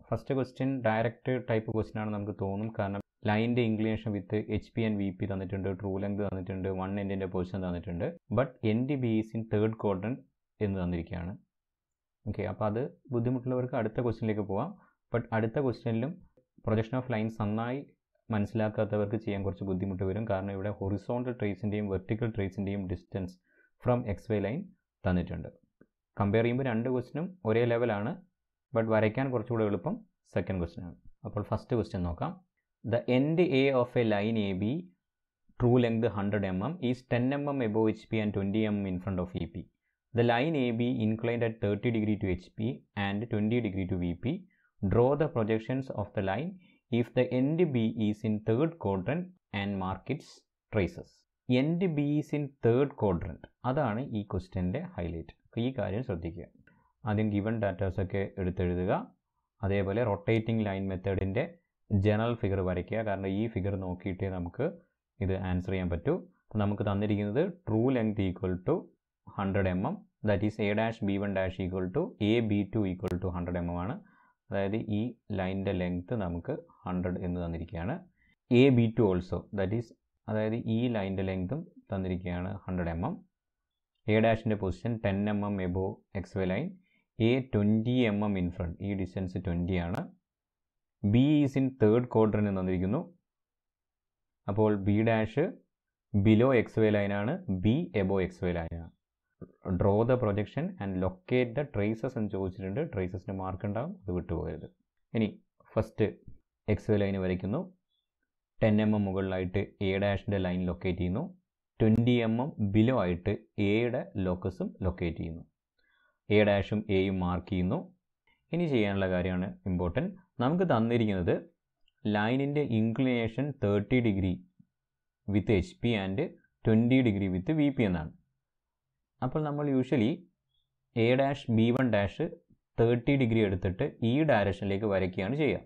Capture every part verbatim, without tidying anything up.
First question direct type question ആണ് നമുക്ക് തോന്നും, കാരണം ലൈനിൻ്റെ inclination with H P and V P തന്നിട്ടുണ്ട്, ട്രൂ ലെങ്ത് തന്നിട്ടുണ്ട്, വൺ എൻഡിൻ്റെ പൊസിഷൻ തന്നിട്ടുണ്ട്. But end B is in third quadrant എന്ന് തന്നിരിക്കുകയാണ്. ഓക്കെ, അപ്പോൾ അത് ബുദ്ധിമുട്ടുള്ളവർക്ക് അടുത്ത ക്വസ്റ്റ്യനിലേക്ക് പോവാം. ബട്ട് അടുത്ത ക്വസ്റ്റ്യനിലും പ്രൊജക്ഷൻ ഓഫ് ലൈൻസ് നന്നായി മനസ്സിലാക്കാത്തവർക്ക് ചെയ്യാൻ കുറച്ച് ബുദ്ധിമുട്ട് വരും, കാരണം ഇവിടെ ഹൊറിസോണ്ടൽ ട്രേസിൻ്റെയും വെർട്ടിക്കൽ ട്രേസിൻ്റെയും distance from X Y line തന്നിട്ടുണ്ട്. കമ്പയർ ചെയ്യുമ്പോൾ രണ്ട് ക്വസ്റ്റ്യനും ഒരേ ലെവലാണ്, ബട്ട് വരയ്ക്കാൻ കുറച്ചുകൂടെ എളുപ്പം സെക്കൻഡ് ക്വസ്റ്റ്യൻ ആണ്. അപ്പോൾ ഫസ്റ്റ് ക്വസ്റ്റ്യൻ നോക്കാം. The end A of a line A B true length hundred M m is ten M m above H P and twenty m in front of E P. The line A B inclined at thirty degree to H P and twenty degree to V P. Draw the projections of the line if the end B is in third quadrant and mark its traces. End B is in third quadrant. അതാണ് ഈ ക്വസ്റ്റ്യൻ്റെ highlight. ഈ കാര്യം ശ്രദ്ധിക്കുക. ആദ്യം given datas ഒക്കെ എടുത്തെഴുതുക. അതേപോലെ rotating line മെത്തേഡിൻ്റെ ജനറൽ ഫിഗർ വരയ്ക്കുക, കാരണം ഈ ഫിഗർ നോക്കിയിട്ടേ നമുക്ക് ഇത് ആൻസർ ചെയ്യാൻ പറ്റൂ. അപ്പോൾ നമുക്ക് തന്നിരിക്കുന്നത് true length equal to hundred M M, that is A dash B one dash equal to A B two equal to hundred M M ആണ്. അതായത് ഈ ലൈനിൻ്റെ ലെങ്ത്ത് നമുക്ക് ഹൺഡ്രഡ് എന്ന് തന്നിരിക്കുകയാണ്. A B two also, that is അതായത് ഈ ലൈനിൻ്റെ ലെങ്ത്തും തന്നിരിക്കുകയാണ് ഹൺഡ്രഡ് എം എം. എ ഡാഷിൻ്റെ position ten M M above X Y line, A twenty M M in front, ഈ ഡിസ്റ്റൻസ് ട്വൻറ്റി ആണ്. B is in third quadrant എന്ന് തന്നിരിക്കുന്നു. അപ്പോൾ B dash below X Y ലൈനാണ്, ബി എബോ എക്സ് വൈ ലൈനാണ്. Draw the projection and locate the traces എന്ന് ചോദിച്ചിട്ടുണ്ട്. ട്രേസസിന് മാർക്ക് ഉണ്ടാകും, അത് വിട്ടുപോയത്. ഇനി ഫസ്റ്റ് എക്സ് വൈ ലൈന് വരയ്ക്കുന്നു. ടെൻ എം എം മുകളിലായിട്ട് എ ഡാഷിൻ്റെ ലൈൻ ലൊക്കേറ്റ് ചെയ്യുന്നു. ട്വൻറ്റി എം എം ബിലോ ആയിട്ട് എയുടെ ലോക്കസും ലൊക്കേറ്റ് ചെയ്യുന്നു. എ ഡാഷും എയും മാർക്ക് ചെയ്യുന്നു. ഇനി ചെയ്യാനുള്ള കാര്യമാണ് ഇമ്പോർട്ടൻറ്റ്. നമുക്ക് തന്നിരിക്കുന്നത് ലൈനിൻ്റെ inclination thirty degree with H P and twenty degree with V P എന്നാണ്. അപ്പോൾ നമ്മൾ usually A dash B one dash thirty degree എടുത്തിട്ട് ഈ ഡയറക്ഷനിലേക്ക് വരയ്ക്കുകയാണ് ചെയ്യുക.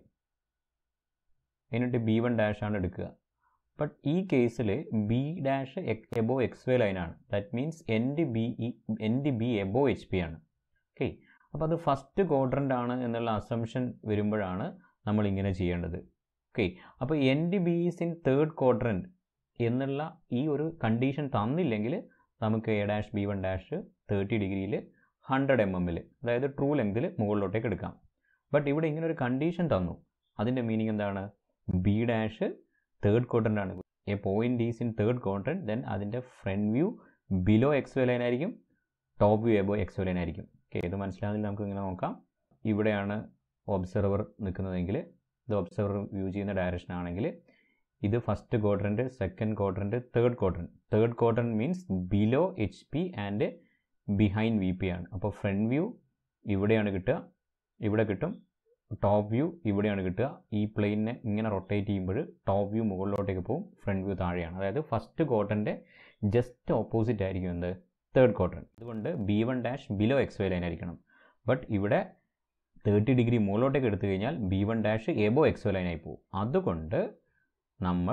എന്നിട്ട് ബി വൺ ഡാഷ് ആണ് എടുക്കുക. ബട്ട് ഈ കേസിൽ B dash above X Y ലൈനാണ്. That means end B end B above H P ആണ്. ഓക്കെ, അപ്പോൾ അത് ഫസ്റ്റ് ക്വാഡ്രൻ്റ് ആണ് എന്നുള്ള അസംഷൻ വരുമ്പോഴാണ് നമ്മൾ ഇങ്ങനെ ചെയ്യേണ്ടത്. ഓക്കെ, അപ്പോൾ end B is in third quadrant എന്നുള്ള ഈ ഒരു കണ്ടീഷൻ തന്നില്ലെങ്കിൽ നമുക്ക് A dash B one dash thirty ഡിഗ്രിയിൽ ഹൺഡ്രഡ് എം എമ്മിൽ, അതായത് ട്രൂ ലെങ്തിൽ മുകളിലോട്ടേക്ക് എടുക്കാം. ബട്ട് ഇവിടെ ഇങ്ങനെ ഒരു കണ്ടീഷൻ തന്നു. അതിൻ്റെ മീനിങ് എന്താണ്? ബി ഡാഷ് തേർഡ് ക്വാഡ്രൻ്റ് ആണ്. A point is in third quadrant, then അതിൻ്റെ front view below X Y line ആയിരിക്കും, top view above X Y line ആയിരിക്കും. ഓക്കെ, ഇത് മനസ്സിലാകുന്നില്ല, നമുക്ക് ഇങ്ങനെ നോക്കാം. ഇവിടെയാണ് ഒബ്സർവർ നിൽക്കുന്നതെങ്കിൽ, ഇത് ഒബ്സർവർ വ്യൂ ചെയ്യുന്ന ഡയറക്ഷൻ ആണെങ്കിൽ ഇത് first quadrant, second quadrant, third quadrant. Third quadrant means below H P and behind V P ആണ്. അപ്പോൾ ഫ്രണ്ട് വ്യൂ ഇവിടെയാണ് കിട്ടുക, ഇവിടെ കിട്ടും. ടോപ്പ് വ്യൂ ഇവിടെയാണ് കിട്ടുക. ഈ പ്ലെയിനെ ഇങ്ങനെ റൊട്ടേറ്റ് ചെയ്യുമ്പോൾ ടോപ്പ് വ്യൂ മുകളിലോട്ടേക്ക് പോകും, ഫ്രണ്ട് വ്യൂ താഴെയാണ്. അതായത് ഫസ്റ്റ് ക്വാഡ്രൻ്റെ ജസ്റ്റ് ഓപ്പോസിറ്റ് ആയിരിക്കും എന്ത്? Third quadrant. അതുകൊണ്ട് B one dash below X Y line ആയിരിക്കണം. ബട്ട് ഇവിടെ തേർട്ടി ഡിഗ്രി മുകളിലോട്ടേക്ക് എടുത്തു കഴിഞ്ഞാൽ B one dash above X Y ലൈനായി പോകും. അതുകൊണ്ട് നമ്മൾ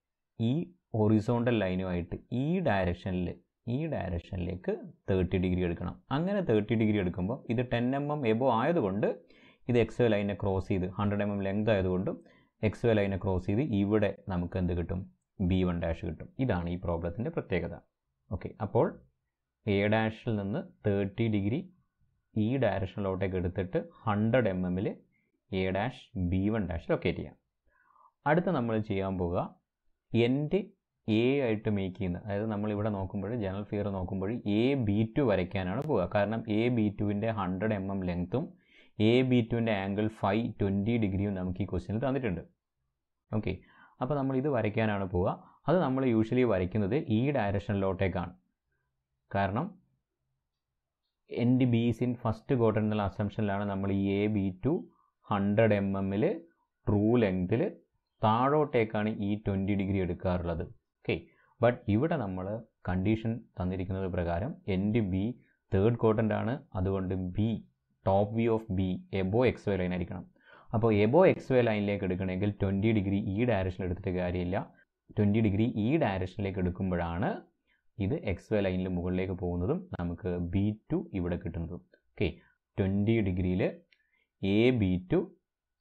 ഈ ഹൊറിസോണ്ടൽ ലൈനുമായിട്ട് ഈ ഡയറക്ഷനിൽ ഈ ഡയറക്ഷനിലേക്ക് തേർട്ടി ഡിഗ്രി എടുക്കണം. അങ്ങനെ തേർട്ടി ഡിഗ്രി എടുക്കുമ്പോൾ ഇത് ടെൻ എം എം എബോ ആയതുകൊണ്ട് ഇത് എക്സ് വൈ ലൈനെ ക്രോസ് ചെയ്ത്, ഹൺഡ്രഡ് എം എം ലെങ്ത് ആയതുകൊണ്ടും എക്സ് വൈ ലൈനെ ക്രോസ് ചെയ്ത് ഇവിടെ നമുക്ക് എന്ത് കിട്ടും? ബി വൺ ഡാഷ് കിട്ടും. ഇതാണ് ഈ പ്രോബ്ലത്തിൻ്റെ പ്രത്യേകത. ഓക്കെ, അപ്പോൾ എ ഡാഷിൽ നിന്ന് തേർട്ടി ഡിഗ്രി ഈ ഡയറക്ഷനിലോട്ടേക്ക് എടുത്തിട്ട് ഹൺഡ്രഡ് എം എമ്മിൽ A dash B one dash locate ചെയ്യാം. അടുത്ത നമ്മൾ ചെയ്യാൻ പോവുക എൻഡ് എ ആയിട്ട് മേക്ക് ചെയ്യുന്നത്, അതായത് നമ്മളിവിടെ നോക്കുമ്പോൾ ജനറൽ ഫിഗർ നോക്കുമ്പോൾ എ ബി ടു വരയ്ക്കാനാണ് പോവുക. കാരണം എ ബി ടുവിൻ്റെ ഹൺഡ്രഡ് എം എം ലെങ്ത്തും എ ബി ടുവിൻ്റെ ആംഗിൾ ഫൈവ് ട്വൻറ്റി ഡിഗ്രിയും നമുക്ക് ഈ ക്വസ്റ്റ്യനിൽ തന്നിട്ടുണ്ട്. ഓക്കെ, അപ്പോൾ നമ്മൾ ഇത് വരയ്ക്കാനാണ് പോവുക. അത് നമ്മൾ യൂഷ്വലി വരയ്ക്കുന്നത് ഈ ഡയറക്ഷനിലോട്ടേക്കാണ്. കാരണം end B is in first quadrant എന്നുള്ള അസംഷനിലാണ് നമ്മൾ ഈ A B two hundred M എമ്മിൽ ട്രൂ ലെങ്തിൽ താഴോട്ടേക്കാണ് ഈ ട്വൻറ്റി ഡിഗ്രി എടുക്കാറുള്ളത്. ഓക്കെ, ബട്ട് ഇവിടെ നമ്മൾ കണ്ടീഷൻ തന്നിരിക്കുന്നത് പ്രകാരം എൻഡ് ബി തേർഡ് ക്വാഡ്രന്റ് ആണ്. അതുകൊണ്ട് B top view of B above X Y line ആയിരിക്കണം. അപ്പോൾ എബോ എക്സ് വൈ ലൈനിലേക്ക് എടുക്കണമെങ്കിൽ ട്വൻറ്റി ഡിഗ്രി ഈ ഡയറക്ഷനിൽ എടുത്തിട്ട് കാര്യമില്ല. ട്വൻറ്റി ഡിഗ്രി ഈ ഡയറക്ഷനിലേക്ക് എടുക്കുമ്പോഴാണ് ഇത് എക്സ് വൈ ലൈനിൽ മുകളിലേക്ക് പോകുന്നതും നമുക്ക് ബി ടു ഇവിടെ കിട്ടുന്നതും. ഓക്കെ, ട്വൻറ്റി ഡിഗ്രിയിൽ A B two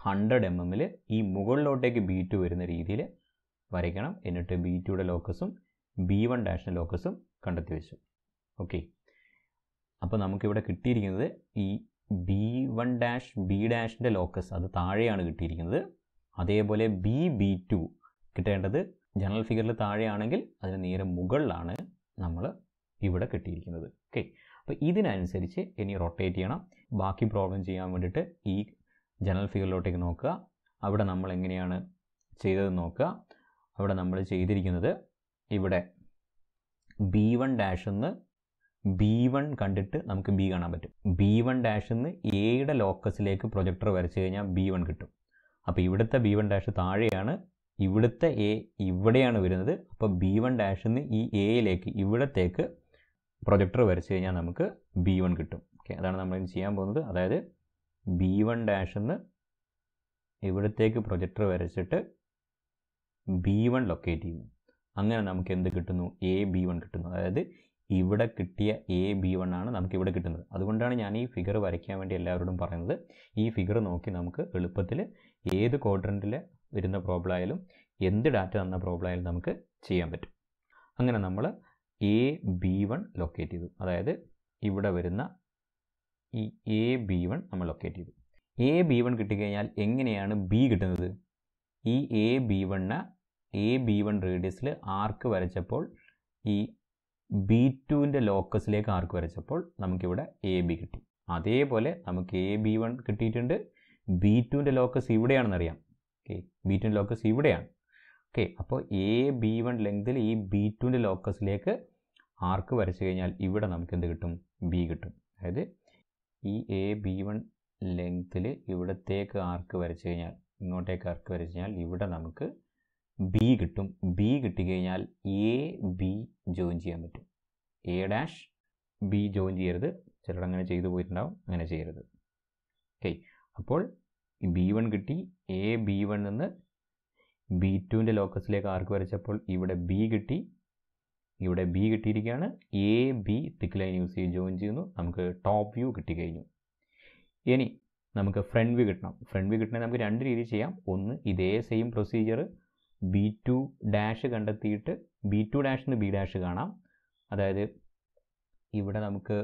hundred M എമ്മിൽ ഈ മുകളിലോട്ടേക്ക് ബി ടു വരുന്ന രീതിയിൽ വരയ്ക്കണം. എന്നിട്ട് ബി ടുയുടെ ലോക്കസും ബി വൺ ഡാഷിൻ്റെ ലോക്കസും കണ്ടെത്തി വെച്ചു. ഓക്കെ, അപ്പോൾ നമുക്കിവിടെ കിട്ടിയിരിക്കുന്നത് ഈ ബി വൺ ഡാഷ് ബി ഡാഷിൻ്റെ ലോക്കസ് അത് താഴെയാണ് കിട്ടിയിരിക്കുന്നത്. അതേപോലെ ബി ബി ടു കിട്ടേണ്ടത് ജനറൽ ഫിഗറിൽ താഴെയാണെങ്കിൽ അതിന് നേരെ മുകളിലാണ് നമ്മൾ ഇവിടെ കിട്ടിയിരിക്കുന്നത്. ഓക്കെ, അപ്പോൾ ഇതിനനുസരിച്ച് ഇനി റൊട്ടേറ്റ് ചെയ്യണം. ബാക്കി പ്രോബ്ലം ചെയ്യാൻ വേണ്ടിയിട്ട് ഈ ജനറൽ ഫിഗറിലോട്ടേക്ക് നോക്കുക. അവിടെ നമ്മൾ എങ്ങനെയാണ് ചെയ്തതെന്ന് നോക്കുക. അവിടെ നമ്മൾ ചെയ്തിരിക്കുന്നത് ഇവിടെ ബി വൺ ഡാഷിൽ നിന്ന് ബി വൺ കണ്ടിട്ട് നമുക്ക് ബി കാണാൻ പറ്റും. ബി വൺ ഡാഷിൽ നിന്ന് എയുടെ ലോക്കസിലേക്ക് പ്രൊജക്ടർ വരച്ച് കഴിഞ്ഞാൽ ബി വൺ കിട്ടും. അപ്പോൾ ഇവിടുത്തെ ബി വൺ ഡാഷ് താഴെയാണ്, ഇവിടുത്തെ എ ഇവിടെയാണ് വരുന്നത്. അപ്പോൾ ബി വൺ ഡാഷിൽ നിന്ന് ഈ എയിലേക്ക് ഇവിടത്തേക്ക് പ്രൊജക്ടർ വരച്ച് കഴിഞ്ഞാൽ നമുക്ക് ബി വൺ കിട്ടും. ഓക്കെ, അതാണ് നമ്മൾ ചെയ്യാൻ പോകുന്നത്. അതായത് ബി വൺ ഡാഷിൽ നിന്ന് ഇവിടത്തേക്ക് പ്രൊജക്ടർ വരച്ചിട്ട് ബി വൺ ലൊക്കേറ്റ് ചെയ്യുന്നു. അങ്ങനെ നമുക്ക് എന്ത് കിട്ടുന്നു? എ ബി വൺ കിട്ടുന്നു. അതായത് ഇവിടെ കിട്ടിയ എ ബി വൺ ആണ് നമുക്ക് ഇവിടെ കിട്ടുന്നത്. അതുകൊണ്ടാണ് ഞാൻ ഈ ഫിഗർ വരയ്ക്കാൻ വേണ്ടി എല്ലാവരോടും പറയുന്നത്. ഈ ഫിഗർ നോക്കി നമുക്ക് എളുപ്പത്തിൽ ഏത് ക്വാഡ്രൻറ്റിൽ വരുന്ന പ്രോബ്ലം ആയാലും എന്ത് ഡാറ്റ തന്ന പ്രോബ്ലം ആയാലും നമുക്ക് ചെയ്യാൻ പറ്റും. അങ്ങനെ നമ്മൾ എ ബി വൺ ലൊക്കേറ്റ് ചെയ്തു. അതായത് ഇവിടെ വരുന്ന ഈ എ ബി വൺ നമ്മൾ ലൊക്കേറ്റ് ചെയ്തു. എ ബി വൺ കിട്ടിക്കഴിഞ്ഞാൽ എങ്ങനെയാണ് ബി കിട്ടുന്നത്? ഈ A B one A B one റേഡിയസിൽ ആർക്ക് വരച്ചപ്പോൾ ഈ ബി ടുവിൻ്റെ ലോക്കസിലേക്ക് ആർക്ക് വരച്ചപ്പോൾ നമുക്കിവിടെ എ ബി കിട്ടി. അതേപോലെ നമുക്ക് എ ബി വൺ കിട്ടിയിട്ടുണ്ട്. ബി ടുവിൻ്റെ ലോക്കസ് ഇവിടെയാണെന്നറിയാം. ഓക്കെ, ബി ടുവിൻ്റെ ലോക്കസ് ഇവിടെയാണ്. ഓക്കെ, അപ്പോൾ എ ബി വൺ ലെങ്തിൽ ഈ ബി ടുവിൻ്റെ ലോക്കസിലേക്ക് ആർക്ക് വരച്ച് കഴിഞ്ഞാൽ ഇവിടെ നമുക്ക് എന്ത് കിട്ടും? ബി കിട്ടും. അതായത് ഈ എ ബി വൺ ലെങ്തിൽ ഇവിടത്തേക്ക് ആർക്ക് വരച്ച് കഴിഞ്ഞാൽ ഇങ്ങോട്ടേക്ക് ആർക്ക് വരച്ച് കഴിഞ്ഞാൽ ഇവിടെ നമുക്ക് ബി കിട്ടും. ബി കിട്ടിക്കഴിഞ്ഞാൽ എ ബി ജോയിൻ ചെയ്യാൻ പറ്റും. എ ഡാഷ് ബി ജോയിൻ ചെയ്യരുത്. ചിലർ അങ്ങനെ ചെയ്തു പോയിട്ടുണ്ടാവും, അങ്ങനെ ചെയ്യരുത്. ഓക്കെ, അപ്പോൾ ബി വൺ കിട്ടി. എ ബി വൺ നിന്ന് ബി ടുവിൻ്റെ ലോക്കസിലേക്ക് ആർക്ക് വരച്ചപ്പോൾ ഇവിടെ ബി കിട്ടി. ഇവിടെ ബി കിട്ടിയിരിക്കുകയാണ്. A B thick line use ചെയ്ത് ജോയിൻ ചെയ്യുന്നു. നമുക്ക് ടോപ്പ് വ്യൂ കിട്ടിക്കഴിഞ്ഞു. ഇനി നമുക്ക് ഫ്രണ്ട് വ്യൂ കിട്ടണം. ഫ്രണ്ട് വ്യൂ കിട്ടണമെങ്കിൽ നമുക്ക് രണ്ട് രീതിയിൽ ചെയ്യാം. ഒന്ന്, ഇതേ same procedure B two dash കണ്ടെത്തിയിട്ട് ബി ടു ഡാഷിൽ നിന്ന് ബി ഡാഷ് കാണാം. അതായത് ഇവിടെ നമുക്ക്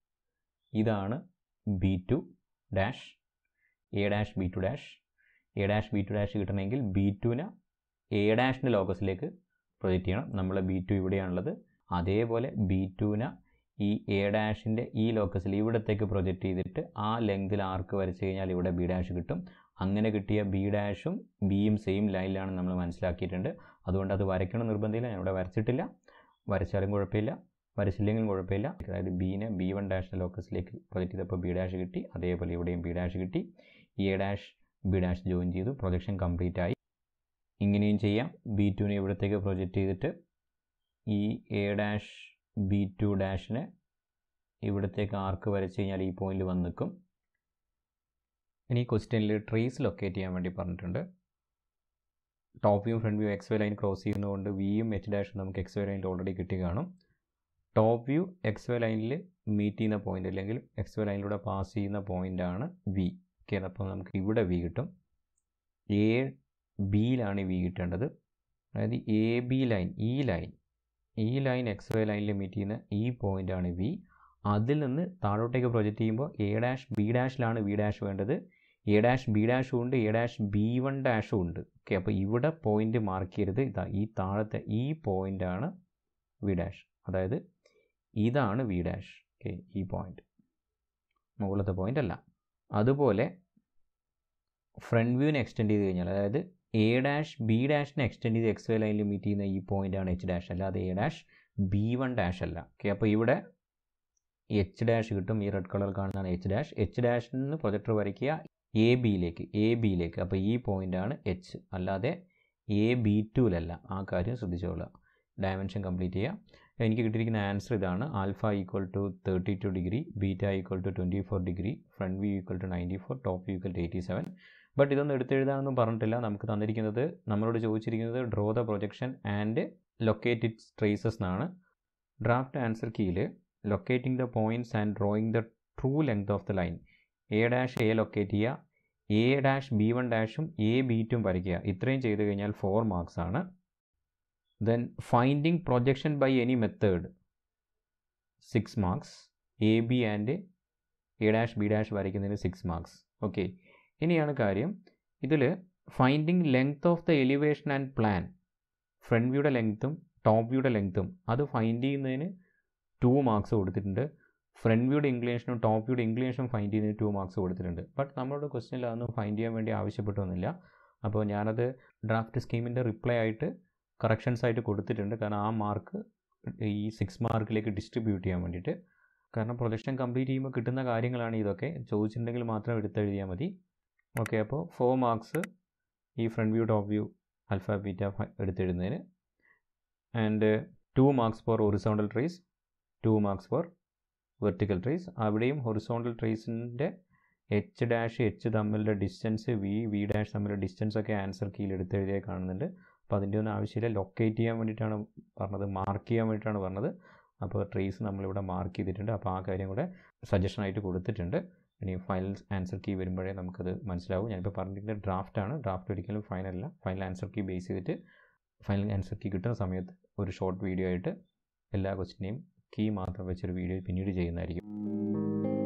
ഇതാണ് B two dash, A dash B two dash. A dash B two dash കിട്ടണമെങ്കിൽ ബി ടുവിനെ എ ഡാഷിൻ്റെ ലോക്കസിലേക്ക് പ്രൊജക്റ്റ് ചെയ്യണം. നമ്മളെ ബി ടു ഇവിടെയാണുള്ളത്. അതേപോലെ ബി ടുവിനെ ഈ എ ഡാഷിൻ്റെ ഈ ലോക്കസിൽ ഇവിടത്തേക്ക് പ്രൊജക്റ്റ് ചെയ്തിട്ട് ആ ലെങ്തിൽ ആർക്ക് വരച്ച് കഴിഞ്ഞാൽ ഇവിടെ ബി ഡാഷ് കിട്ടും. അങ്ങനെ കിട്ടിയ ബി ഡാഷും ബിയും സെയിം ലൈനിലാണ് നമ്മൾ മനസ്സിലാക്കിയിട്ടുണ്ട്. അതുകൊണ്ട് അത് വരയ്ക്കണം നിർബന്ധമില്ല. ഞാൻ ഇവിടെ വരച്ചിട്ടില്ല. വരച്ചാലും കുഴപ്പമില്ല, വരച്ചില്ലെങ്കിലും കുഴപ്പമില്ല. അതായത് ബീനെ ബി വൺ ഡാഷിൻ്റെ ലോക്കസിലേക്ക് പ്രൊജക്റ്റ് ചെയ്തപ്പോൾ ബി ഡാഷ് കിട്ടി. അതേപോലെ ഇവിടെയും ബി ഡാഷ് കിട്ടി. A dash B dash join ചെയ്തു. പ്രൊജക്ഷൻ കംപ്ലീറ്റ് ആയി. ഇങ്ങനെയും ചെയ്യാം. ബി ടുവിനെ ഇവിടത്തേക്ക് പ്രൊജക്റ്റ് ചെയ്തിട്ട് ഈ എ ഡാഷ് ബി ടു ഡാഷിനെ ഇവിടത്തേക്ക് ആർക്ക് വരച്ച് കഴിഞ്ഞാൽ ഈ പോയിന്റ് വന്ന് നിൽക്കും. ഇനി ക്വസ്റ്റ്യനിൽ ട്രേസ് ലൊക്കേറ്റ് ചെയ്യാൻ വേണ്ടി പറഞ്ഞിട്ടുണ്ട്. Top view front view X Y line cross ചെയ്യുന്നതുകൊണ്ട് വിയും എച്ച് ഡാഷും നമുക്ക് എക്സ് വൈ ലൈനിൽ ഓൾറെഡി കിട്ടി കാണും. ടോപ്പ് വ്യൂ എക്സ് വൈ ലൈനിൽ മീറ്റ് ചെയ്യുന്ന പോയിന്റ് അല്ലെങ്കിൽ എക്സ് വൈ ലൈനിലൂടെ പാസ് ചെയ്യുന്ന പോയിൻ്റാണ് വി. ഓക്കെ, അപ്പോൾ നമുക്ക് ഇവിടെ വി കിട്ടും. എ ബിയിലാണ് വി കിട്ടേണ്ടത്. അതായത് എ ബി ലൈൻ ഈ ലൈൻ ഈ ലൈൻ എക്സ് വൈ ലൈനിൽ മീറ്റ് ചെയ്യുന്ന ഈ പോയിൻ്റാണ് വി. അതിൽ നിന്ന് താഴോട്ടേക്ക് പ്രൊജക്റ്റ് ചെയ്യുമ്പോൾ എ ഡാഷ് ബി ഡാഷിലാണ് വി ഡാഷ് വേണ്ടത്. എ ഡാഷ് ബി ഡാഷും ഉണ്ട്, എ ഡാഷ് ബി വൺ ഡാഷും ഉണ്ട്. ഓക്കെ, അപ്പോൾ ഇവിടെ പോയിന്റ് മാർക്ക് ചെയ്യരുത്. ഇതാ ഈ താഴത്തെ ഈ പോയിൻ്റാണ് വി ഡാഷ്. അതായത് ഇതാണ് വി ഡാഷ്. ഓക്കെ, ഈ പോയിന്റ് മുകളിലത്തെ പോയിന്റ് അല്ല. അതുപോലെ ഫ്രണ്ട് വ്യൂവിനെ എക്സ്റ്റെൻഡ് ചെയ്ത് കഴിഞ്ഞാൽ അതായത് എ ഡാഷ് ബി ഡാഷിനെ എക്സ്റ്റെൻഡ് ചെയ്ത് എക്സ് വൈ ലൈനിൽ മീറ്റ് ചെയ്യുന്ന ഈ പോയിൻ്റാണ് എച്ച് ഡാഷ്, അല്ലാതെ A dash B one dash അല്ല. ഓക്കെ, അപ്പോൾ ഇവിടെ എച്ച് ഡാഷ് കിട്ടും. ഈ റെഡ് കളർ കാണുന്നതാണ് എച്ച് ഡാഷ്. എച്ച് ഡാഷിൽ നിന്ന് പ്രൊജക്ടർ വരയ്ക്കുക എ ബിയിലേക്ക് എ ബിയിലേക്ക്. അപ്പോൾ ഈ പോയിൻ്റാണ് എച്ച്, അല്ലാതെ എ ബി ടുവിലല്ല. ആ കാര്യം ശ്രദ്ധിച്ചോളുക. ഡയമെൻഷൻ കംപ്ലീറ്റ് ചെയ്യുക. എനിക്ക് കിട്ടിയിരിക്കുന്ന ആൻസർ ഇതാണ്. Alpha equal to thirty two degree, beta equal to twenty four degree, front view equal to ninety four, top view equal to eighty seven. But ഇതൊന്നും എടുത്തെഴുതാനൊന്നും പറഞ്ഞിട്ടില്ല. നമുക്ക് തന്നിരിക്കുന്നത് നമ്മളോട് ചോദിച്ചിരിക്കുന്നത് draw the projection and locate its traces എന്നാണ്. Draft answer കീയിൽ locating the points and drawing the true length of the line. A dash A locate ചെയ്യുക, എ ഡാഷ് ബി വൺ ഡാഷും എ ബി ടും വരയ്ക്കുക. ഇത്രയും ചെയ്ത് കഴിഞ്ഞാൽ ഫോർ മാർക്സ് ആണ്. Then finding projection by any method six marks. A B and A dash B dash വരയ്ക്കുന്നതിന് six marks. Okay, ഇനിയാണ് കാര്യം. ഇതിൽ finding length of the elevation and plan, front വ്യൂയുടെ ലെങ്ത്തും ടോപ്പ് വ്യൂയുടെ ലെങ്ത്തും അത് ഫൈൻഡ് ചെയ്യുന്നതിന് ടു മാർക്സ് കൊടുത്തിട്ടുണ്ട്. ഫ്രണ്ട് വ്യൂയുടെ ഇൻക്ലിനേഷനും ടോപ്പ് വ്യൂയുടെ ഇൻക്ലിനേഷനും ഫൈൻഡ് ചെയ്യുന്നതിന് ടു മാർക്സ് കൊടുത്തിട്ടുണ്ട്. ബട്ട് നമ്മളോട് ക്വസ്റ്റ്യനിൽ അതൊന്നും ഫൈൻഡ് ചെയ്യാൻ വേണ്ടി ആവശ്യപ്പെട്ടൊന്നുമില്ല. അപ്പോൾ ഞാനത് ഡ്രാഫ്റ്റ് സ്കീമിൻ്റെ റിപ്ലൈ ആയിട്ട് കറക്ഷൻസ് ആയിട്ട് കൊടുത്തിട്ടുണ്ട്. കാരണം ആ മാർക്ക് ഈ സിക്സ് മാർക്കിലേക്ക് ഡിസ്ട്രിബ്യൂട്ട് ചെയ്യാൻ വേണ്ടിയിട്ട്. കാരണം പ്രൊജക്ഷൻ കംപ്ലീറ്റ് ചെയ്യുമ്പോൾ കിട്ടുന്ന കാര്യങ്ങളാണ് ഇതൊക്കെ. ചോദിച്ചിട്ടുണ്ടെങ്കിൽ മാത്രം എടുത്തെഴുതിയാൽ മതി. ഓക്കെ, അപ്പോൾ ഫോർ മാർക്സ് ഈ front view top view alpha beta എടുത്തെഴുതുന്നതിന്. And two marks for horizontal trace, two marks for vertical trace. അവിടെയും ഹൊറിസോണ്ടൽ ട്രേസിൻ്റെ എച്ച് ഡാഷ് എച്ച് തമ്മിലുള്ള ഡിസ്റ്റൻസ്, വി വി ഡാഷ് തമ്മിലുള്ള ഡിസ്റ്റൻസ് ഒക്കെ ആൻസർ കീയിൽ എടുത്തെഴുതിയാൽ കാണുന്നുണ്ട്. അപ്പോൾ അതിൻ്റെ ഒന്നും ആവശ്യമില്ല. ലൊക്കേറ്റ് ചെയ്യാൻ വേണ്ടിയിട്ടാണ് പറഞ്ഞത്, മാർക്ക് ചെയ്യാൻ വേണ്ടിയിട്ടാണ് പറഞ്ഞത്. അപ്പോൾ ട്രേസ് നമ്മളിവിടെ മാർക്ക് ചെയ്തിട്ടുണ്ട്. അപ്പോൾ ആ കാര്യം കൂടെ സജഷനായിട്ട് കൊടുത്തിട്ടുണ്ട്. ഇനി ഫൈനൽ ആൻസർ കീ വരുമ്പോഴേ നമുക്കത് മനസ്സിലാവും. ഞാനിപ്പോൾ പറഞ്ഞിരിക്കുന്നത് ഡ്രാഫ്റ്റാണ്. ഡ്രാഫ്റ്റ് ഒരിക്കലും ഫൈനലല്ല. ഫൈനൽ ആൻസർ കീ ബേസ് ചെയ്തിട്ട് ഫൈനൽ ആൻസർ കീ കിട്ടുന്ന സമയത്ത് ഒരു ഷോർട്ട് വീഡിയോ ആയിട്ട് എല്ലാ ക്വസ്റ്റിനെയും കീ മാത്രം വെച്ചൊരു വീഡിയോ പിന്നീട് ചെയ്യുന്നതായിരിക്കും.